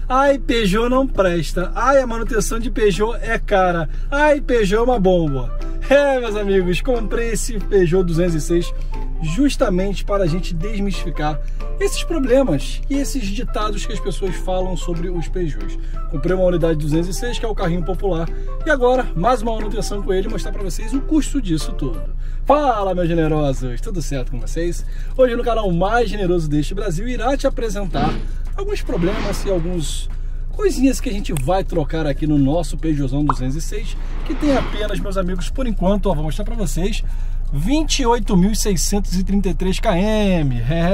Ai, Peugeot não presta. Ai, a manutenção de Peugeot é cara. Ai, Peugeot é uma bomba. É, meus amigos, comprei esse Peugeot 206 justamente para a gente desmistificar esses problemas e esses ditados que as pessoas falam sobre os Peugeots. Comprei uma unidade 206, que é o carrinho popular, e agora mais uma manutenção com ele e mostrar para vocês o custo disso tudo. Fala, meus generosos, tudo certo com vocês? Hoje no canal mais generoso deste Brasil irá te apresentar alguns problemas e alguns coisinhas que a gente vai trocar aqui no nosso Peugeotzão 206, que tem apenas, meus amigos, por enquanto, ó, vou mostrar para vocês, 28.633 km.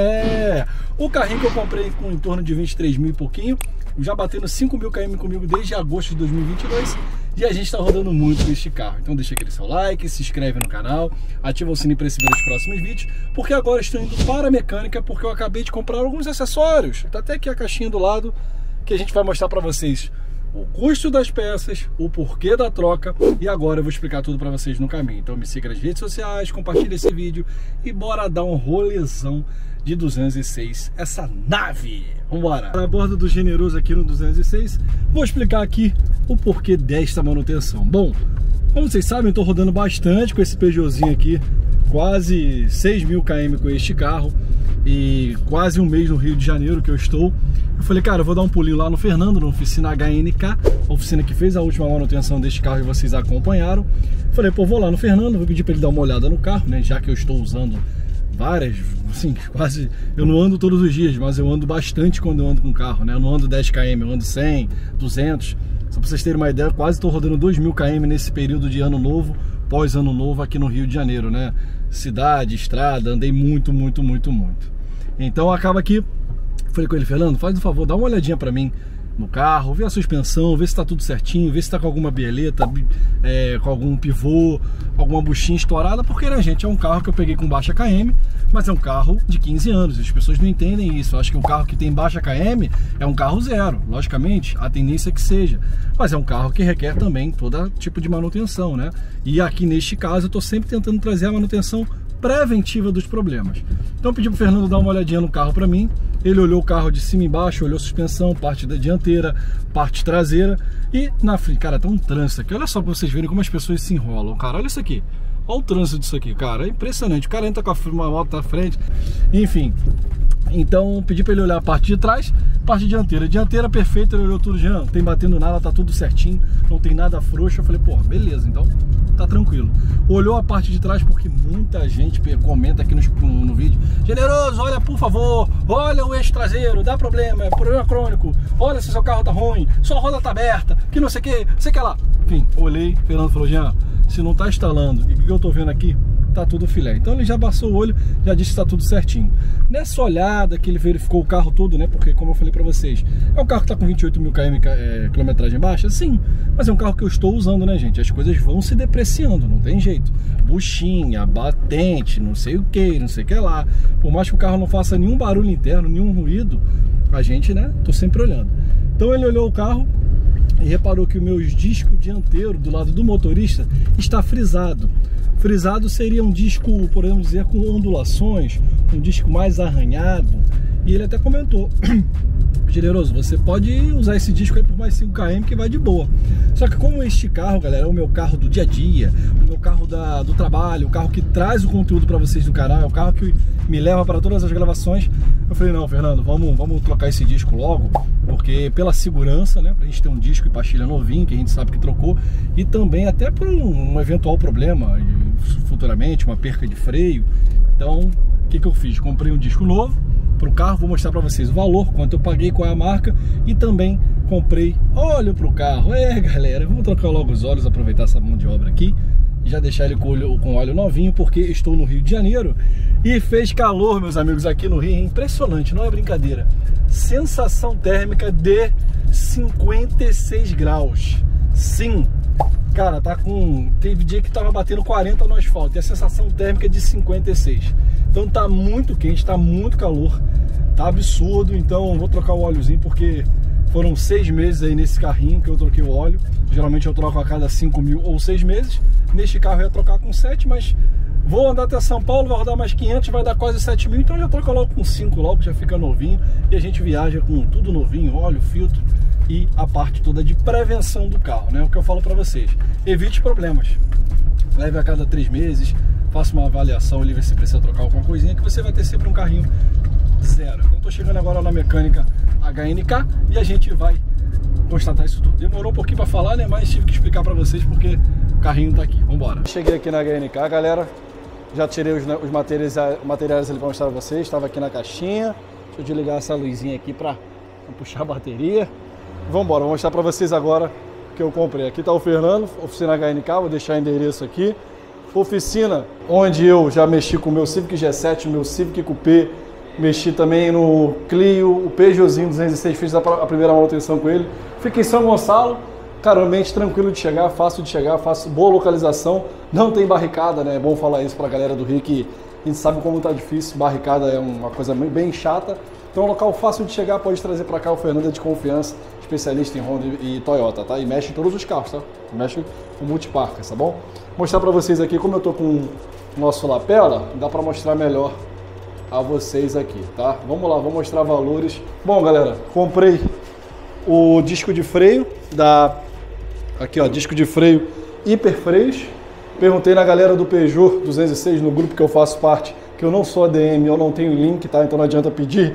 O carrinho que eu comprei com em torno de 23 mil e pouquinho, já batendo 5 mil km comigo desde agosto de 2022, e a gente está rodando muito com este carro. Então deixa aquele seu like, se inscreve no canal, ativa o sininho para receber os próximos vídeos, porque agora estou indo para a mecânica, porque eu acabei de comprar alguns acessórios, tá até aqui a caixinha do lado, que a gente vai mostrar para vocês o custo das peças, o porquê da troca, e agora eu vou explicar tudo para vocês no caminho. Então me siga nas redes sociais, compartilhe esse vídeo e bora dar um rolezão de 206, essa nave. Vambora! A bordo do generoso aqui no 206, vou explicar aqui o porquê desta manutenção. Bom, como vocês sabem, eu estou rodando bastante com esse Peugeotzinho aqui, quase 6 mil km com este carro e quase um mês no Rio de Janeiro que eu estou. Eu falei, cara, eu vou dar um pulinho lá no Fernando, na oficina HNK, a oficina que fez a última manutenção deste carro e vocês acompanharam. Falei, pô, vou lá no Fernando, vou pedir para ele dar uma olhada no carro, né, já que eu estou usando várias, assim, quase, eu não ando todos os dias, mas eu ando bastante quando eu ando com o carro, né, eu não ando 10 km, eu ando 100, 200, só para vocês terem uma ideia, quase estou rodando 2.000 km nesse período de ano novo, pós ano novo aqui no Rio de Janeiro, né, cidade, estrada, andei muito. Então acaba que falei com ele, Fernando, faz um favor, dá uma olhadinha pra mim no carro, vê a suspensão, vê se tá tudo certinho, vê se tá com alguma bieleta, com algum pivô, alguma buchinha estourada, porque, né, gente, é um carro que eu peguei com baixa KM, mas é um carro de 15 anos, as pessoas não entendem isso, acham que um carro que tem baixa KM é um carro zero, logicamente, a tendência é que seja, mas é um carro que requer também todo tipo de manutenção, né, e aqui neste caso eu tô sempre tentando trazer a manutenção preventiva dos problemas. Então eu pedi pro Fernando dar uma olhadinha no carro para mim. Ele olhou o carro de cima e embaixo, olhou a suspensão, parte da dianteira, parte traseira e na frente, cara, tá um trânsito aqui. Olha só pra vocês verem como as pessoas se enrolam, cara. Olha isso aqui. Olha o trânsito disso aqui, cara. É impressionante. O cara entra com uma moto na frente. Enfim. Então pedi para ele olhar a parte de trás, parte dianteira. Dianteira perfeita, ele olhou tudo, já não tem batendo nada, tá tudo certinho, não tem nada frouxo. Eu falei, pô, beleza, então tá tranquilo. Olhou a parte de trás porque muita gente comenta aqui no vídeo, generoso, olha por favor, olha o eixo traseiro, dá problema, é problema crônico, olha se seu carro tá ruim, sua roda tá aberta, que não sei o que, sei que lá. Enfim, olhei, Fernando falou, Jean, se não tá instalando, e o que eu tô vendo aqui, tá tudo filé. Então ele já passou o olho, já disse que tá tudo certinho. Nessa olhada que ele verificou o carro todo, né, porque como eu falei pra vocês, é um carro que tá com 28 mil km, quilometragem baixa, sim, mas é um carro que eu estou usando, né, gente, as coisas vão se depreciando, não tem jeito, buchinha, batente, não sei o que lá, por mais que o carro não faça nenhum barulho interno, nenhum ruído, a gente, né, tô sempre olhando. Então ele olhou o carro e reparou que o meu disco dianteiro do lado do motorista está frisado. Frisado seria um disco, podemos dizer, com ondulações, um disco mais arranhado. E ele até comentou, generoso, você pode usar esse disco aí por mais 5 km que vai de boa. Só que como este carro, galera, é o meu carro do dia a dia, o meu carro do trabalho, o carro que traz o conteúdo para vocês do canal, é o carro que me leva para todas as gravações, eu falei, não, Fernando, vamos trocar esse disco logo, porque pela segurança, né, pra gente ter um disco e pastilha novinho, que a gente sabe que trocou, e também até por um eventual problema, futuramente, uma perca de freio. Então, o que eu fiz? Comprei um disco novo para o carro, vou mostrar para vocês o valor, quanto eu paguei, qual é a marca, e também comprei óleo para o carro. Galera, vamos trocar logo os óleos, aproveitar essa mão de obra aqui e já deixar ele com óleo novinho, porque estou no Rio de Janeiro e fez calor, meus amigos, aqui no Rio, é impressionante, não é brincadeira, sensação térmica de 56 graus, sim, cara, tá com, teve dia que tava batendo 40 no asfalto e a sensação térmica é de 56, então tá muito quente, tá muito calor, tá absurdo. Então vou trocar o óleozinho porque foram 6 meses aí nesse carrinho que eu troquei o óleo. Geralmente eu troco a cada 5 mil ou 6 meses, neste carro eu ia trocar com 7, mas Vou andar até São Paulo, vai rodar mais 500, vai dar quase 7 mil, então já troca logo com 5 logo, já fica novinho. E a gente viaja com tudo novinho, óleo, filtro e a parte toda de prevenção do carro, né? O que eu falo para vocês, evite problemas. Leve a cada 3 meses, faça uma avaliação ali, ver se precisa trocar alguma coisinha, que você vai ter sempre um carrinho zero. Eu tô chegando agora na mecânica HNK e a gente vai constatar isso tudo. Demorou um pouquinho para falar, né? Mas tive que explicar para vocês porque o carrinho tá aqui. Vambora. Cheguei aqui na HNK, galera. Já tirei os materiais ali para mostrar para vocês. Estava aqui na caixinha. Deixa eu desligar essa luzinha aqui para puxar a bateria. Vambora, vou mostrar para vocês agora o que eu comprei. Aqui tá o Fernando, oficina HNK, vou deixar o endereço aqui. Oficina onde eu já mexi com o meu Civic G7, meu Civic Coupé, mexi também no Clio, o Peugeotzinho 206, fiz a primeira manutenção com ele. Fica em São Gonçalo, caramente tranquilo de chegar, fácil de chegar, boa localização, não tem barricada, né? É bom falar isso pra galera do Rio, que a gente sabe como tá difícil, barricada é uma coisa bem chata. Então é um local fácil de chegar, pode trazer para cá. O Fernando é de confiança, especialista em Honda e Toyota, tá? E mexe em todos os carros, tá? Mexe com multiparcas, tá bom? Vou mostrar para vocês aqui, como eu tô com o nosso lapela, dá para mostrar melhor a vocês aqui, tá? Vamos lá, vou mostrar valores. Bom, galera, comprei o disco de freio aqui, ó, disco de freio Hiperfreios. Perguntei na galera do Peugeot 206, no grupo que eu faço parte, que eu não sou ADM, eu não tenho link, tá? Então não adianta pedir.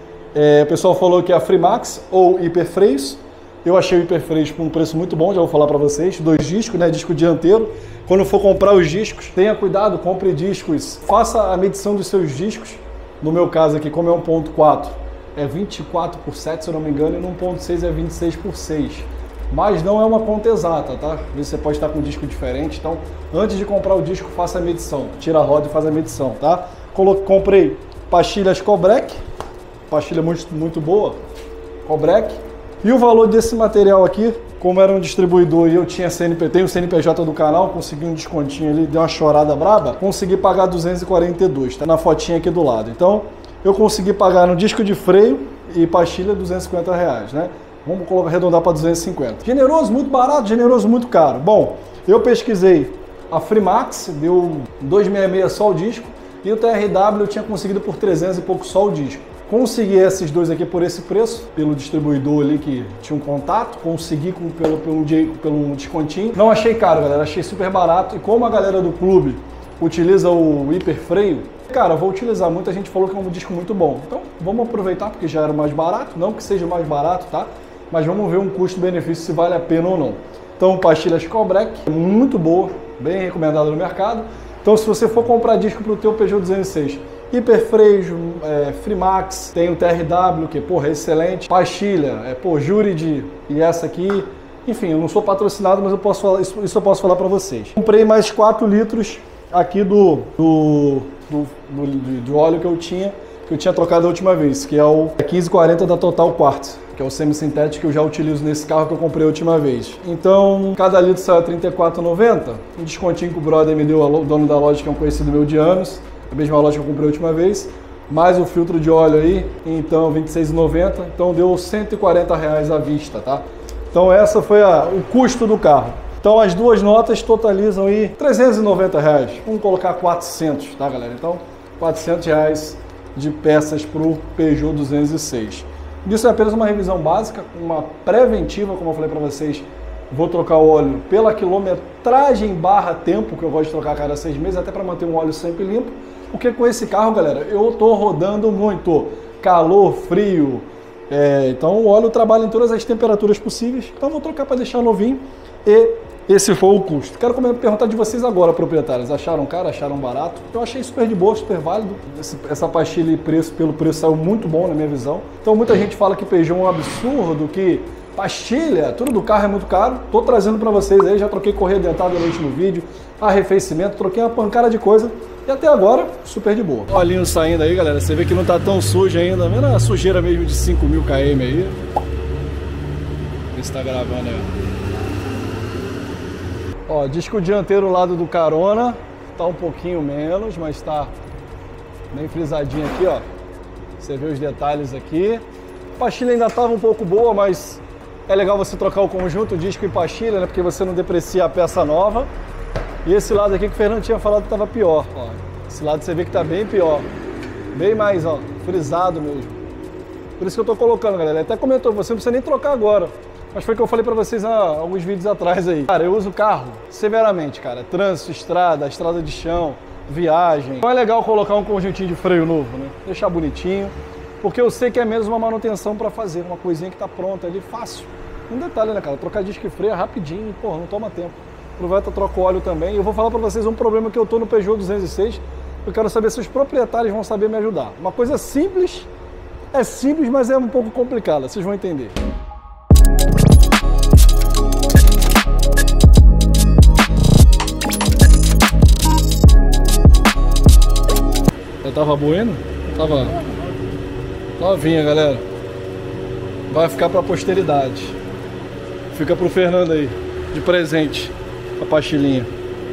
O pessoal falou que é a Freemax ou Hiperfreios. Eu achei o Hiperfreios por um preço muito bom, já vou falar para vocês. 2 discos, né? Disco dianteiro. Quando for comprar os discos, tenha cuidado, compre discos. Faça a medição dos seus discos. No meu caso aqui, como é 1.4, é 24 por 7, se eu não me engano, e no 1.6 é 26 por 6. Mas não é uma conta exata, tá? Você pode estar com um disco diferente, então antes de comprar o disco, faça a medição. Tira a roda e faz a medição, tá? Comprei pastilhas Cobrec, pastilha muito boa, Cobrec. E o valor desse material aqui, como era um distribuidor e eu tinha tenho o CNPJ do canal, consegui um descontinho ali, deu uma chorada braba, consegui pagar 242, tá na fotinha aqui do lado. Então, eu consegui pagar no disco de freio e pastilha R$250, né? Vamos arredondar para 250. Generoso, muito barato, generoso, muito caro. Bom, eu pesquisei a Freemax, deu 266 só o disco, e o TRW eu tinha conseguido por 300 e pouco só o disco. Consegui esses dois aqui por esse preço, pelo distribuidor ali que tinha um contato, consegui pelo descontinho. Não achei caro, galera, achei super barato. E como a galera do clube utiliza o hiperfreio, cara, vou utilizar. Muita gente falou que é um disco muito bom. Então, vamos aproveitar porque já era mais barato. Não que seja mais barato, tá? Mas vamos ver um custo-benefício se vale a pena ou não. Então, pastilhas Cobrec, muito boa, bem recomendada no mercado. Então, se você for comprar disco para o teu Peugeot 206, Hiperfreios, Freemax, tem o TRW, que porra, é excelente. Pastilha, Jurid e essa aqui. Enfim, eu não sou patrocinado, mas eu posso falar, isso eu posso falar para vocês. Comprei mais 4 litros aqui do óleo que eu tinha trocado a última vez, que é o 1540 da Total Quartz, que é o semi-sintético que eu já utilizo nesse carro que eu comprei a última vez. Então, cada litro saiu a R$ 34,90. Um descontinho que o brother me deu, o dono da loja, que é um conhecido meu de anos, a mesma loja que eu comprei a última vez, mais o filtro de óleo aí, então R$ 26,90, então deu R$ 140 à vista, tá? Então essa foi o custo do carro. Então as duas notas totalizam aí R$ 390, vamos colocar 400, tá galera? Então R$ 400 de peças para o Peugeot 206. Isso é apenas uma revisão básica, uma preventiva, como eu falei para vocês. Vou trocar o óleo pela quilometragem / tempo, que eu gosto de trocar a cada 6 meses, até para manter um óleo sempre limpo. Porque com esse carro, galera, eu tô rodando muito. Calor, frio. Então o óleo trabalha em todas as temperaturas possíveis. Então vou trocar para deixar novinho. E esse foi o custo. Quero perguntar de vocês agora, proprietários. Acharam caro? Acharam barato? Eu achei super de boa, super válido. Essa pastilha pelo preço saiu muito bom na minha visão. Então muita gente fala que Peugeot é um absurdo, que pastilha, tudo do carro é muito caro. Tô trazendo para vocês aí, já troquei correia dentada no último vídeo, arrefecimento, troquei uma pancada de coisa. E até agora, super de boa. Olhinho saindo aí, galera. Você vê que não tá tão sujo ainda. Vendo a sujeira mesmo de 5.000 km aí. Vê se tá gravando aí. Ó, disco dianteiro lado do carona. Tá um pouquinho menos, mas tá bem frisadinho aqui, ó. Você vê os detalhes aqui. A pastilha ainda tava um pouco boa, mas é legal você trocar o conjunto, disco e pastilha, né? Porque você não deprecia a peça nova. E esse lado aqui que o Fernando tinha falado que tava pior, ó. Esse lado você vê que tá bem pior. Bem mais, ó, frisado mesmo. Por isso que eu tô colocando, galera. Ele até comentou, você não precisa nem trocar agora. Mas foi o que eu falei pra vocês há alguns vídeos atrás aí. Cara, eu uso o carro severamente, cara. Trânsito, estrada de chão, viagem. Então é legal colocar um conjuntinho de freio novo, né? Deixar bonitinho. Porque eu sei que é mesmo uma manutenção pra fazer. Uma coisinha que tá pronta ali, fácil. Um detalhe, né, cara? Trocar disco e freio é rapidinho, porra, não toma tempo. Aproveita, troca o óleo também. E eu vou falar pra vocês um problema que eu tô no Peugeot 206. Eu quero saber se os proprietários vão saber me ajudar. Uma coisa simples, é simples, mas é um pouco complicada, vocês vão entender. Já tava bueno? Tava novinha, galera. Vai ficar pra posteridade. Fica pro Fernando aí, de presente, a pastilhinha.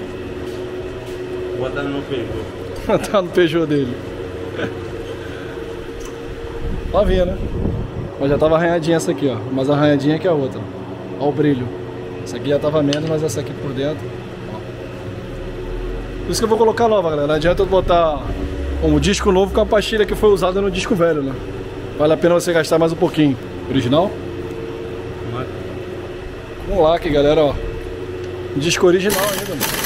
Vou botar no meu Peugeot. Tá no Peugeot dele. Novinha, né? Mas já tava arranhadinha essa aqui, ó. Mais arranhadinha que a outra. Ó o brilho. Essa aqui já tava menos, mas essa aqui por dentro, ó. Por isso que eu vou colocar nova, galera. Não adianta eu botar um disco novo com a pastilha que foi usada no disco velho, né? Vale a pena você gastar mais um pouquinho. Original? Com laque, galera, ó. Disco original ainda, mano.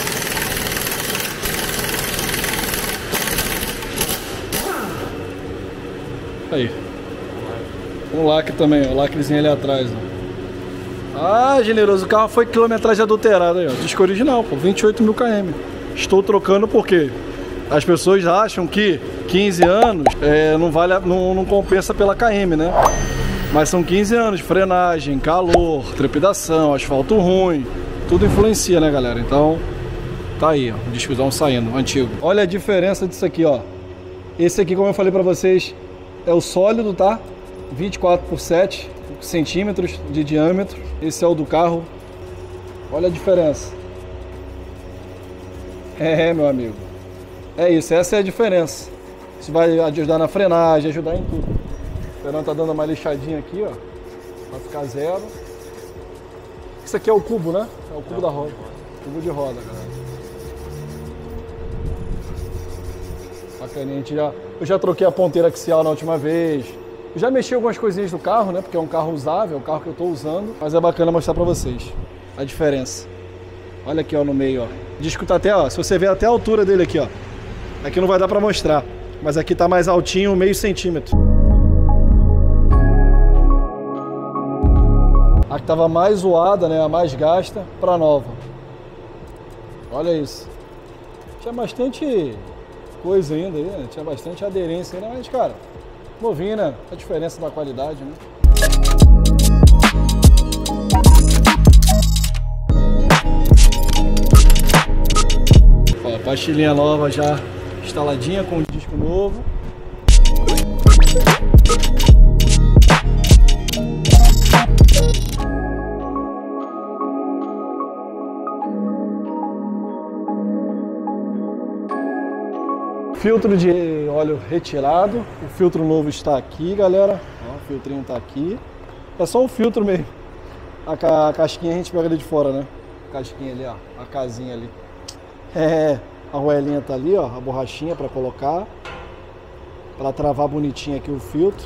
Aí. Um lacre também, ó. O lacrezinho ali atrás, ó. Ah, generoso. O carro foi quilometragem adulterada aí, ó. Disco original, pô. 28 mil km. Estou trocando porque as pessoas acham que 15 anos não compensa pela KM, né? Mas são 15 anos de frenagem, calor, trepidação, asfalto ruim. Tudo influencia, né, galera? Então, tá aí, ó. O discozão saindo, antigo. Olha a diferença disso aqui, ó. Esse aqui, como eu falei pra vocês, é o sólido, tá? 24 por 7 centímetros de diâmetro. Esse é o do carro. Olha a diferença. É, meu amigo. É isso, essa é a diferença. Isso vai ajudar na frenagem, ajudar em tudo. O Fernando tá dando uma lixadinha aqui, ó. Vai ficar zero. Isso aqui é o cubo, né? É o cubo da roda. Cubo de roda, galera. Bacaninha, eu já troquei a ponteira axial na última vez. Eu já mexi algumas coisinhas do carro, né? Porque é um carro usável, é o carro que eu tô usando. Mas é bacana mostrar pra vocês a diferença. Olha aqui, ó, no meio, ó. O disco tá até, ó, se você ver até a altura dele aqui, ó. Aqui não vai dar pra mostrar, mas aqui tá mais altinho, meio centímetro. A que tava mais zoada, né, a mais gasta, pra nova. Olha isso. Tinha bastante coisa ainda aí, né? Tinha bastante aderência ainda, mas, cara, novinho, né? A diferença da qualidade, né? Ó, pastilhinha nova já instaladinha com o disco novo. Filtro de óleo retirado. O filtro novo está aqui, galera. Ó, o filtrinho tá aqui. É só o filtro mesmo. A casquinha a gente pega ali de fora, né? A casquinha ali, ó. A casinha ali. É, a roelinha tá ali, ó. A borrachinha para colocar. Para travar bonitinho aqui o filtro.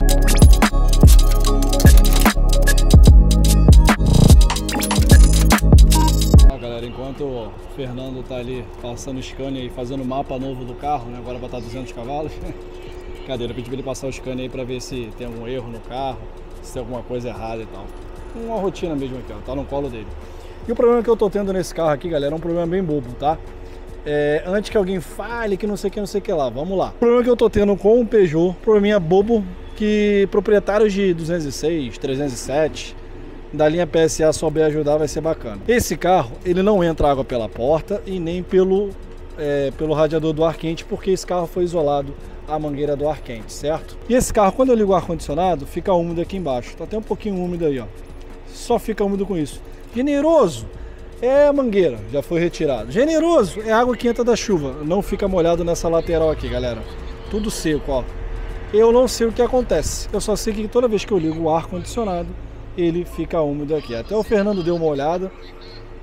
Galera, enquanto o Fernando tá ali passando o scanner e fazendo o mapa novo do carro, né? Agora vai estar 200 cavalos. Cadê? Eu pedi pra ele passar o scanner aí pra ver se tem algum erro no carro, se tem alguma coisa errada e tal. Uma rotina mesmo aqui, ó, tá no colo dele. E o problema que eu tô tendo nesse carro aqui, galera, é um problema bem bobo, tá? Antes que alguém fale que não sei o que lá, vamos lá. O problema que eu tô tendo com o Peugeot, probleminha bobo que proprietários de 206, 307... da linha PSA souber ajudar, vai ser bacana. Esse carro, ele não entra água pela porta e nem pelo radiador do ar quente, porque esse carro foi isolado a mangueira do ar quente, certo? E esse carro, quando eu ligo o ar-condicionado, fica úmido aqui embaixo. Tá até um pouquinho úmido aí, ó. Só fica úmido com isso. Generoso é a mangueira, já foi retirado. Generoso é a água que entra da chuva. Não fica molhado nessa lateral aqui, galera. Tudo seco, ó. Eu não sei o que acontece. Eu só sei que toda vez que eu ligo o ar-condicionado, ele fica úmido aqui. Até o Fernando deu uma olhada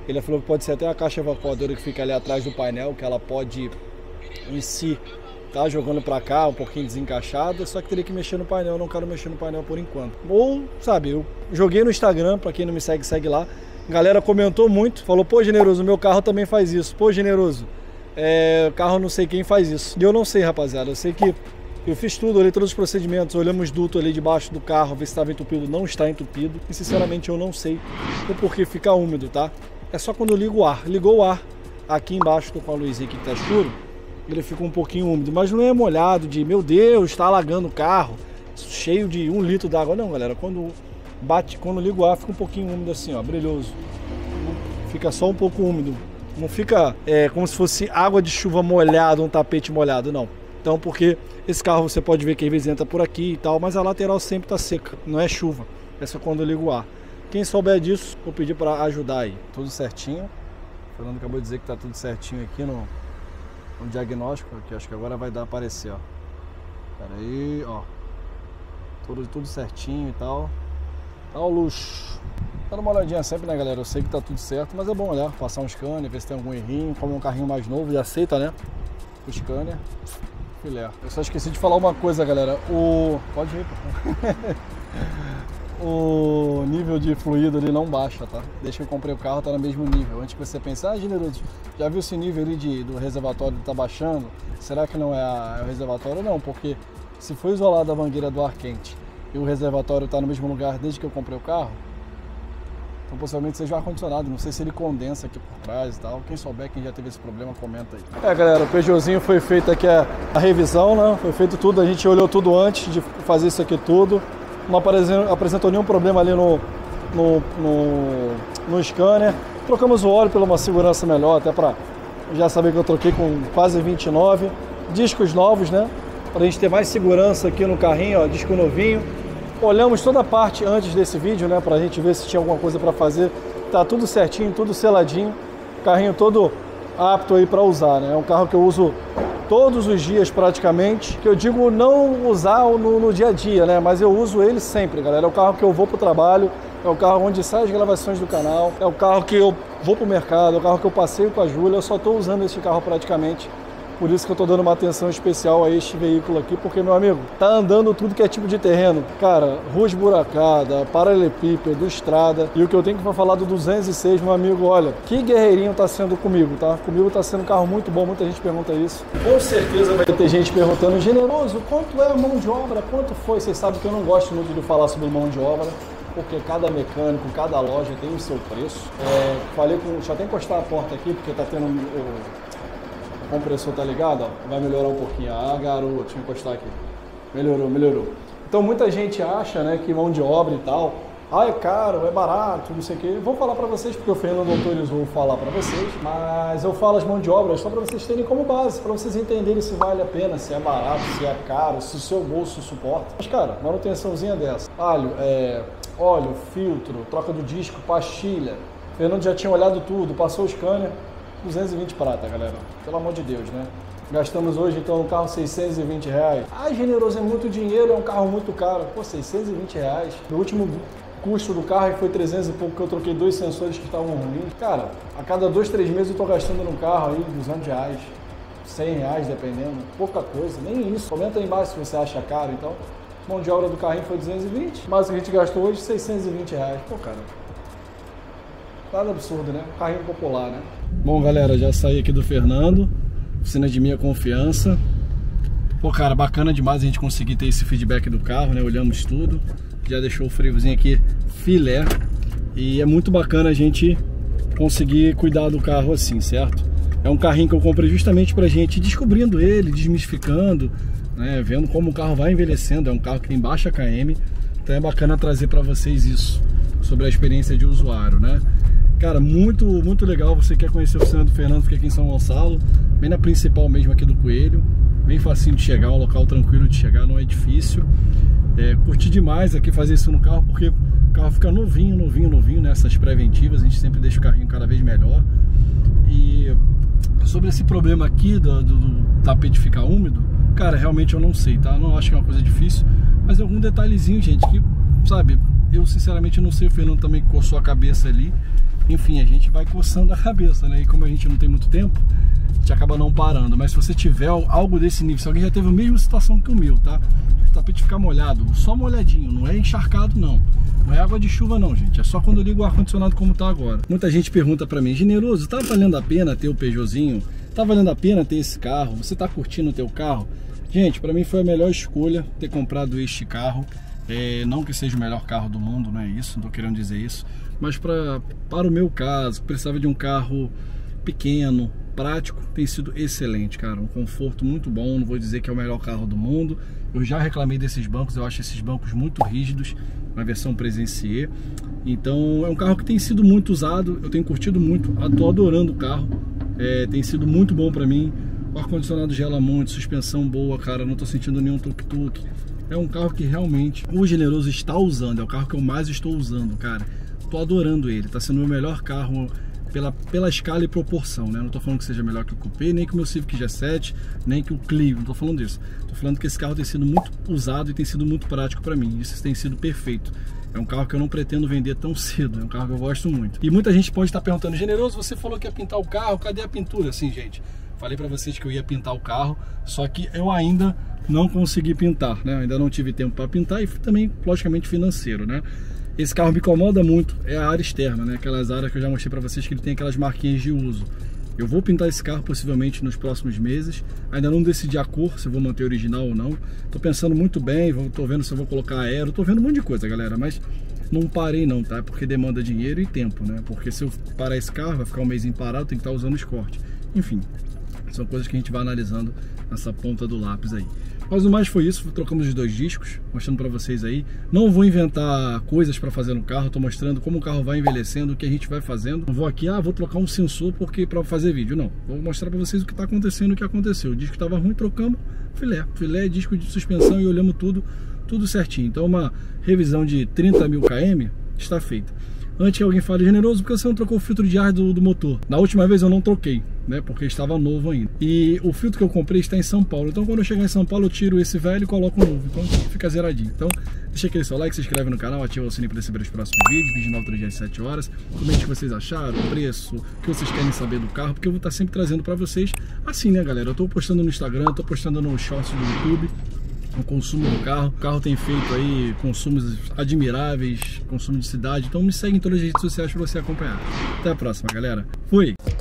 Ele falou que pode ser até a caixa evacuadora que fica ali atrás do painel, que ela pode em si tá jogando pra cá, um pouquinho desencaixada, só que teria que mexer no painel, eu não quero mexer no painel por enquanto. Ou, sabe, eu joguei no Instagram, pra quem não me segue, segue lá. A galera comentou muito, falou, pô, Generoso, meu carro também faz isso. Pô, Generoso, o carro não sei quem faz isso. E eu não sei, rapaziada, eu sei que eu fiz tudo, olhei todos os procedimentos, olhamos duto ali debaixo do carro, ver se estava entupido, não está entupido. E sinceramente eu não sei o porquê fica úmido, tá? É só quando eu ligo o ar. Ligou o ar, aqui embaixo, tô com a luzinha aqui que tá escuro, ele fica um pouquinho úmido, mas não é molhado de, meu Deus, está alagando o carro, cheio de 1 litro d'água. Não, galera, quando liga o ar, fica um pouquinho úmido assim, ó, brilhoso. Fica só um pouco úmido. Não fica como se fosse água de chuva molhada, um tapete molhado, não. Então, porque esse carro você pode ver que às vezes entra por aqui e tal, mas a lateral sempre tá seca, não é chuva. É só quando eu ligo o ar. Quem souber disso, vou pedir para ajudar aí. Tudo certinho. O Fernando acabou de dizer que tá tudo certinho aqui no diagnóstico, que acho que agora vai dar a aparecer, ó. Pera aí, ó. Tudo certinho e tal. Tá o luxo. Dando uma olhadinha sempre, né, galera? Eu sei que tá tudo certo, mas é bom olhar, passar um scanner, ver se tem algum errinho. Como é um carrinho mais novo, já aceita, né? O scanner. Filé. Eu só esqueci de falar uma coisa, galera. Pode ir, pô. O nível de fluido ali não baixa, tá? Desde que eu comprei o carro tá no mesmo nível. Antes que você pense, Generoso, já viu esse nível ali do reservatório tá baixando? Será que não é o reservatório? Não, porque se foi isolada a mangueira do ar quente e o reservatório tá no mesmo lugar desde que eu comprei o carro, então possivelmente seja o ar-condicionado. Não sei se ele condensa aqui por trás e tal. Quem souber, quem já teve esse problema, comenta aí. Galera, o Peugeotzinho foi feito aqui a revisão, né? Foi feito tudo, a gente olhou tudo antes de fazer isso aqui tudo. Não apresentou nenhum problema ali no scanner. Trocamos o óleo pela uma segurança melhor, até para já saber que eu troquei com quase 29. Discos novos, né? Para a gente ter mais segurança aqui no carrinho, ó, disco novinho. Olhamos toda a parte antes desse vídeo, né? Para a gente ver se tinha alguma coisa para fazer. Tá tudo certinho, tudo seladinho. Carrinho todo apto aí para usar, né? É um carro que eu uso todos os dias praticamente, que eu digo não usar no dia a dia, né? Mas eu uso ele sempre, galera. É o carro que eu vou pro trabalho, é o carro onde saem as gravações do canal, é o carro que eu vou pro mercado, é o carro que eu passeio com a Júlia. Eu só tô usando esse carro praticamente, por isso que eu tô dando uma atenção especial a este veículo aqui, porque, meu amigo, tá andando tudo que é tipo de terreno. Cara, rua esburacada, paralelepípedo, estrada. E o que eu tenho que falar do 206, meu amigo, olha, que guerreirinho tá sendo comigo, tá? Comigo tá sendo um carro muito bom, muita gente pergunta isso. Com certeza vai ter gente perguntando, Generoso, quanto é a mão de obra? Quanto foi? Vocês sabem que eu não gosto muito de falar sobre mão de obra, porque cada mecânico, cada loja tem o seu preço. Deixa eu até encostar a porta aqui, porque tá tendo o compressor, tá ligado? Ó, vai melhorar um pouquinho. Garoto, deixa eu encostar aqui. Melhorou. Então muita gente acha, né, que mão de obra e tal, é caro, é barato, não sei o que. Vou falar para vocês, porque o Fernando autorizou falar para vocês, mas eu falo as mão de obra só para vocês terem como base, para vocês entenderem se vale a pena, se é barato, se é caro, se o seu bolso suporta. Mas, cara, manutençãozinha dessa. Óleo, filtro, troca do disco, pastilha. O Fernando já tinha olhado tudo, passou o scanner. 220 prata, galera. Pelo amor de Deus, né? Gastamos hoje, então, no carro 620 reais. Generoso, é muito dinheiro, é um carro muito caro. Pô, 620 reais. O último custo do carro foi 300 e pouco, que eu troquei 2 sensores que estavam ruins. Cara, a cada 2, 3 meses eu tô gastando no carro aí 200 reais, 100 reais, dependendo. Pouca coisa, nem isso. Comenta aí embaixo se você acha caro, então. Mão de obra do carrinho foi 220, mas o que a gente gastou hoje, 620 reais. Pô, cara, nada absurdo, né? Carrinho popular, né? Bom, galera, já saí aqui do Fernando, oficina de minha confiança. Pô, cara, bacana demais a gente conseguir ter esse feedback do carro, né? Olhamos tudo, já deixou o freiozinho aqui filé. E é muito bacana a gente conseguir cuidar do carro assim, certo? É um carrinho que eu comprei justamente pra gente ir descobrindo ele, desmistificando, né? Vendo como o carro vai envelhecendo. É um carro que tem baixa KM, então é bacana trazer pra vocês isso, sobre a experiência de usuário, né? Cara, muito legal. Você quer conhecer a oficina do Fernando, fica aqui em São Gonçalo, bem na principal mesmo aqui do Coelho. Bem facinho de chegar, um local tranquilo de chegar, não é difícil. Curti demais aqui fazer isso no carro, porque o carro fica novinho, nessas preventivas. A gente sempre deixa o carrinho cada vez melhor. E sobre esse problema aqui do tapete ficar úmido, cara, realmente eu não sei, tá? Não acho que é uma coisa difícil, mas algum detalhezinho, gente, que, sabe, eu sinceramente não sei, o Fernando também coçou a cabeça ali. Enfim, a gente vai coçando a cabeça, né? E como a gente não tem muito tempo, a gente acaba não parando. Mas se você tiver algo desse nível, se alguém já teve a mesma situação que o meu, tá? O tapete ficar molhado, só molhadinho, não é encharcado não. Não é água de chuva não, gente. É só quando eu ligo o ar-condicionado como tá agora. Muita gente pergunta pra mim: Generoso, tá valendo a pena ter o Peugeotzinho? Tá valendo a pena ter esse carro? Você tá curtindo o teu carro? Gente, pra mim foi a melhor escolha ter comprado este carro. Não que seja o melhor carro do mundo, não é isso, não tô querendo dizer isso. Mas para o meu caso, precisava de um carro pequeno, prático, tem sido excelente, cara. Um conforto muito bom, não vou dizer que é o melhor carro do mundo. Eu já reclamei desses bancos, eu acho esses bancos muito rígidos, na versão Presencier. Então é um carro que tem sido muito usado, eu tenho curtido muito, tô adorando o carro. Tem sido muito bom pra mim. O ar-condicionado gela muito, suspensão boa, cara, não tô sentindo nenhum tuk-tuk. É um carro que realmente o Generoso está usando, é o carro que eu mais estou usando, cara. Tô adorando ele, tá sendo o meu melhor carro pela escala e proporção, né? Não tô falando que seja melhor que o Coupé, nem que o meu Civic G7, nem que o Clio, não tô falando disso. Tô falando que esse carro tem sido muito usado e tem sido muito prático pra mim, isso tem sido perfeito. É um carro que eu não pretendo vender tão cedo, é um carro que eu gosto muito. E muita gente pode estar perguntando: Generoso, você falou que ia pintar o carro, cadê a pintura? Assim, gente, falei pra vocês que eu ia pintar o carro, só que eu ainda não consegui pintar, né? Ainda não tive tempo para pintar e também, logicamente, financeiro, né? Esse carro me incomoda muito, é a área externa, né? Aquelas áreas que eu já mostrei para vocês que ele tem aquelas marquinhas de uso. Eu vou pintar esse carro possivelmente nos próximos meses. Ainda não decidi a cor, se eu vou manter original ou não. Tô pensando muito bem, tô vendo se eu vou colocar aero, tô vendo um monte de coisa, galera, mas não parei não, tá? Porque demanda dinheiro e tempo, né? Porque se eu parar esse carro, vai ficar um mês parado, tem que estar usando escorte. Enfim, são coisas que a gente vai analisando nessa ponta do lápis aí. Mas o mais foi isso, trocamos os 2 discos, mostrando para vocês aí. Não vou inventar coisas para fazer no carro, tô mostrando como o carro vai envelhecendo, o que a gente vai fazendo. Não vou aqui, vou trocar um sensor porque para fazer vídeo, não. Vou mostrar para vocês o que tá acontecendo, o que aconteceu. O disco tava ruim, trocamos, filé, disco de suspensão e olhamos tudo certinho. Então uma revisão de 30 mil km está feita. Antes que alguém fale: Generoso, por que você não trocou o filtro de ar do motor? Na última vez eu não troquei, né? Porque estava novo ainda. E o filtro que eu comprei está em São Paulo. Então quando eu chegar em São Paulo eu tiro esse velho e coloco um novo. Então fica zeradinho. Então deixa aquele seu like, se inscreve no canal, ativa o sininho para receber os próximos vídeos. Vídeo novo todo dia às 7 horas. Comente o que vocês acharam, o preço, o que vocês querem saber do carro. Porque eu vou estar sempre trazendo para vocês assim, né, galera? Eu tô postando no Instagram, tô postando no Shorts do YouTube o consumo do carro. O carro tem feito aí consumos admiráveis, consumo de cidade. Então me segue em todas as redes sociais para você acompanhar. Até a próxima, galera. Fui!